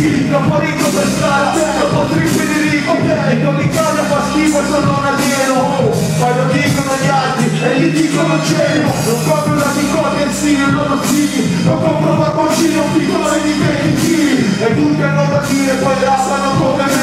sì, troppo ricco per strada, troppo trippi di ricco, e non mi cambia fa schifo e sono un alieno. Ma lo dicono gli altri e gli dicono cielo. Non compro la piccola e sì, i loro figli. Non compro barboncini, un piccone di 20 kg. E tutti hanno da dire, poi rappano come me.